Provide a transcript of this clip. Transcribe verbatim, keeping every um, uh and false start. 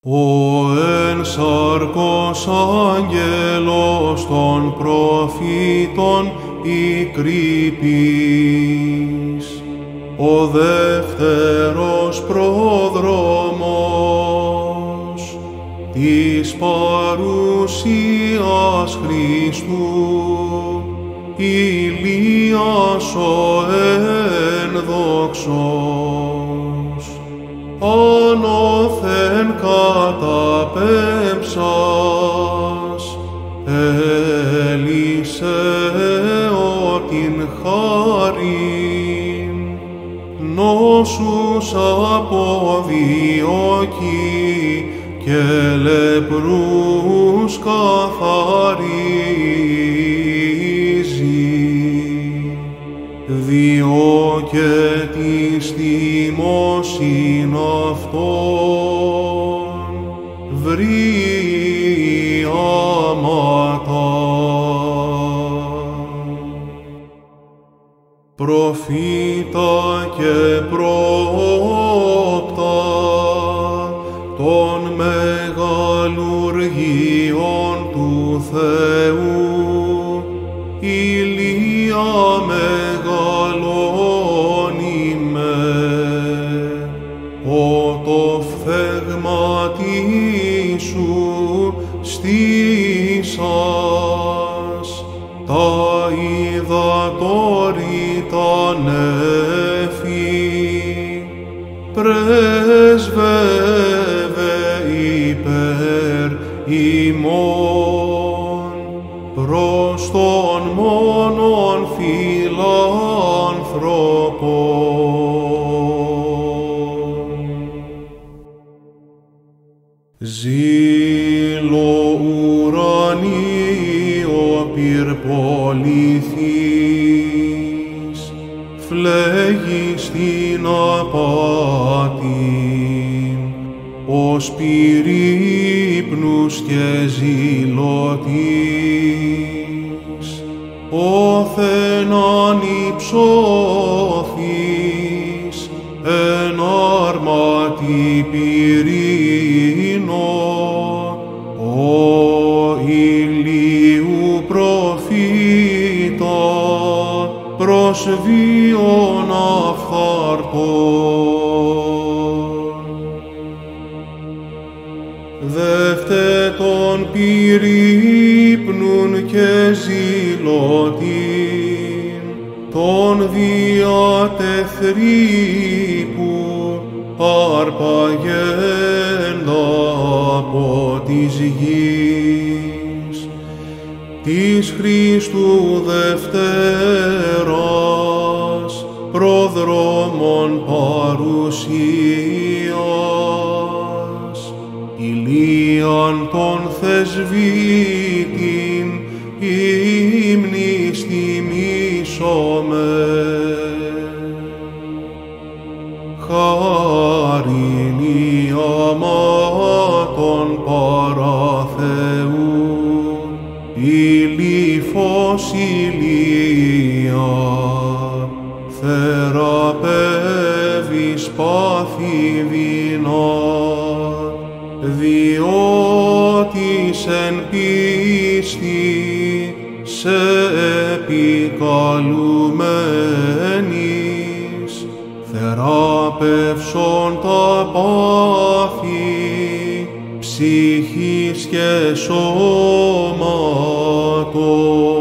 Ο εν σαρκός άγγελος των προφήτων η κρύπης, ο δεύτερος πρόδρομος της παρουσίας Χριστού, Ηλίας ο ένδοξος, άνωθεν καταπέμψας, Ελισέω την χάριν, νόσους αποδιώκει και λεπρούς καθαρίζει, διό και της θυμώσιν αυτών βρίαματα. Προφήτα και πρόπτα των μεγαλουργιών του Θεού, Ηλία μεγαλώνημε, ο το φθεγματί σου στήσας, τα υδατόρη τα νέφη, πρέσβευε υπέρ ημών προς τον μόνον φιλάνθρωπον. Ζήλο ουρανίο πυρποληθείς, φλέγεις την απάτην, ως πυρύπνους και ζηλωτής, όθεν ανυψώθεις εν άρματι πυρήνο, ο ηλίου προφήτα προς βίον αυθάρτων. Δεύτε τον πυρύπνουν και ζηλωτήν, τον διατεθρύπου αρπαγέντα από της γης, της Χριστού Δευτέρας προδρόμων παρουσίας, Ηλίαν τον θεσβήτην ύμνης τιμήσομαι. Χάριν ιαμάτων παρά Θεού, ηλίφος ηλία, θεραπεύεις πάθη δεινά, διότις εν πίστη σε επικαλουμένης, θεράπευσον τα πάθη ψυχής και σώματος.